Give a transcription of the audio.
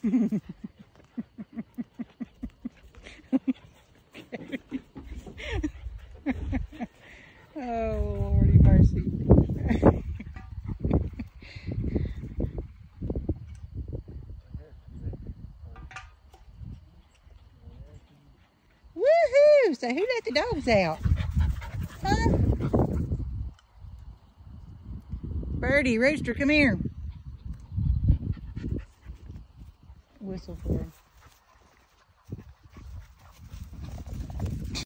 Oh, Lordy mercy. Woohoo! So who let the dogs out? Huh? Birdie, Rooster, come here. Whistle for him.